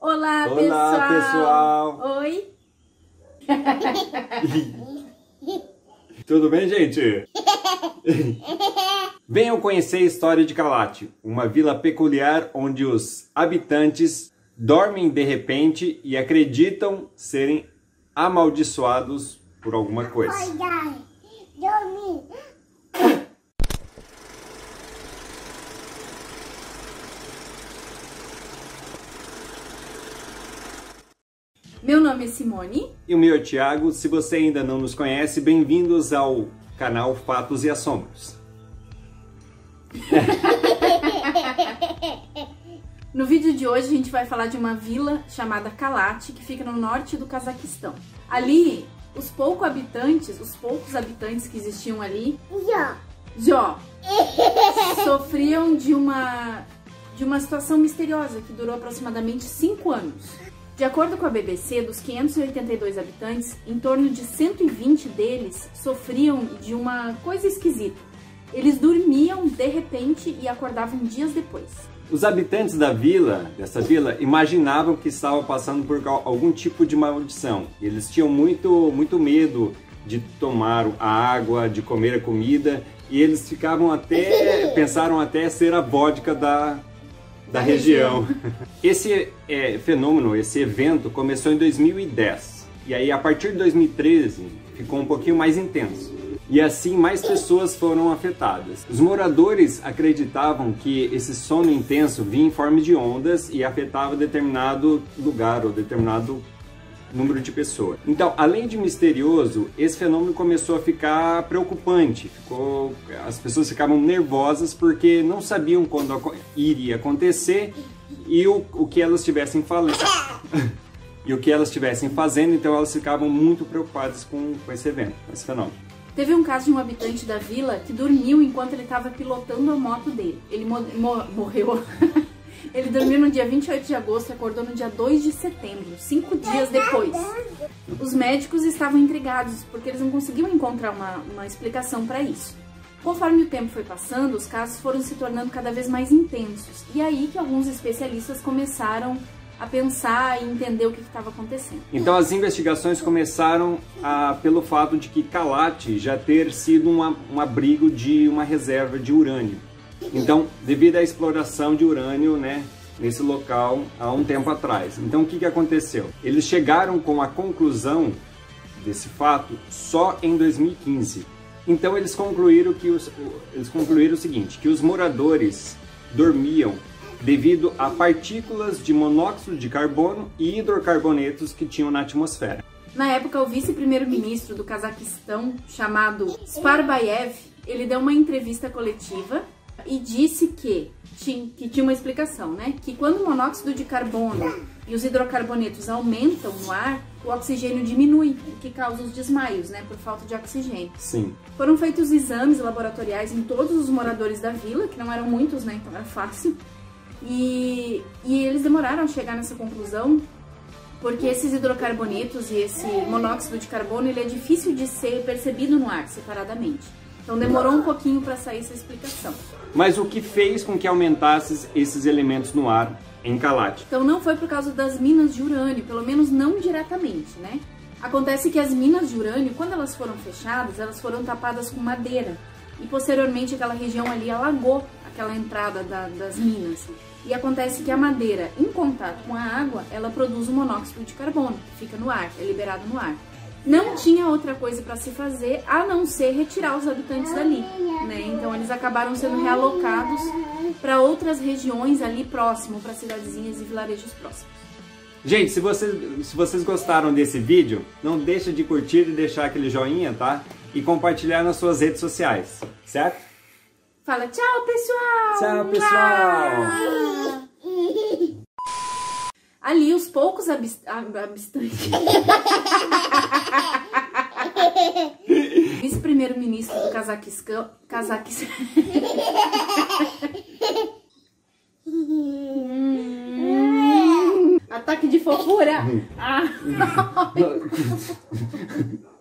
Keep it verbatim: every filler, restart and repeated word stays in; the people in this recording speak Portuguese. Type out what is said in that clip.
Olá, Olá, pessoal! pessoal! Oi! Tudo bem, gente? Venham conhecer a história de Calat, uma vila peculiar onde os habitantes dormem de repente e acreditam serem amaldiçoados por alguma coisa. Meu nome é Simone. E o meu é Thiago. Se você ainda não nos conhece, bem-vindos ao canal Fatos e Assombros. No vídeo de hoje a gente vai falar de uma vila chamada Calat, que fica no norte do Cazaquistão. Ali, os poucos habitantes, os poucos habitantes que existiam ali, Jó, sofriam de uma, de uma situação misteriosa que durou aproximadamente cinco anos. De acordo com a B B C, dos quinhentos e oitenta e dois habitantes, em torno de cento e vinte deles sofriam de uma coisa esquisita. Eles dormiam de repente e acordavam dias depois. Os habitantes da vila, dessa vila, imaginavam que estavam passando por algum tipo de maldição. Eles tinham muito, muito medo de tomar a água, de comer a comida, e eles ficavam até, pensaram até ser a vodka da, da região. região. Esse é, fenômeno, esse evento começou em dois mil e dez, e aí a partir de dois mil e treze ficou um pouquinho mais intenso. E assim mais pessoas foram afetadas. Os moradores acreditavam que esse sono intenso vinha em forma de ondas e afetava determinado lugar ou determinado número de pessoas. Então, além de misterioso, esse fenômeno começou a ficar preocupante. Ficou, as pessoas ficavam nervosas porque não sabiam quando iria acontecer e o, o que elas estivessem falando. E o que elas estivessem fazendo, então elas ficavam muito preocupadas com, com esse evento, com esse fenômeno. Teve um caso de um habitante da vila que dormiu enquanto ele estava pilotando a moto dele. Ele mo mo morreu. Ele dormiu no dia vinte e oito de agosto e acordou no dia dois de setembro, cinco dias depois. Os médicos estavam intrigados porque eles não conseguiam encontrar uma, uma explicação para isso. Conforme o tempo foi passando, os casos foram se tornando cada vez mais intensos. E aí que alguns especialistas começaram a pensar e entender o que estava acontecendo. Então as investigações começaram a, pelo fato de que Calat já ter sido uma, um abrigo de uma reserva de urânio. Então, devido à exploração de urânio, né, nesse local há um tempo atrás. Então o que, que aconteceu? Eles chegaram com a conclusão desse fato só em dois mil e quinze. Então eles concluíram, que os, eles concluíram o seguinte, que os moradores dormiam devido a partículas de monóxido de carbono e hidrocarbonetos que tinham na atmosfera. Na época, o vice-primeiro-ministro do Cazaquistão, chamado Sparbayev, ele deu uma entrevista coletiva e disse que tinha, que tinha uma explicação, né? Que quando o monóxido de carbono e os hidrocarbonetos aumentam no ar, o oxigênio diminui, o que causa os desmaios, né? Por falta de oxigênio. Sim. Foram feitos exames laboratoriais em todos os moradores da vila, que não eram muitos, né? Então era fácil. E, e eles demoraram a chegar nessa conclusão porque esses hidrocarbonetos e esse monóxido de carbono ele é difícil de ser percebido no ar separadamente. Então demorou um pouquinho para sair essa explicação. Mas o que fez com que aumentasse esses elementos no ar em Calat? Então não foi por causa das minas de urânio, pelo menos não diretamente, né? Acontece que as minas de urânio, quando elas foram fechadas, elas foram tapadas com madeira. E posteriormente aquela região ali alagou aquela entrada da, das minas. E acontece que a madeira, em contato com a água, ela produz um monóxido de carbono, que fica no ar, é liberado no ar. Não tinha outra coisa para se fazer a não ser retirar os habitantes dali, né? Então eles acabaram sendo realocados para outras regiões ali próximo, para cidadezinhas e vilarejos próximos. Gente, se vocês, se vocês gostaram desse vídeo, não deixa de curtir e deixar aquele joinha, tá? E compartilhar nas suas redes sociais, certo? Fala tchau, pessoal! Tchau, pessoal! Ali, os poucos habitantes... Vice-primeiro-ministro do Cazaquistão... Cazaquistão... hum, ataque de fofura! Ah.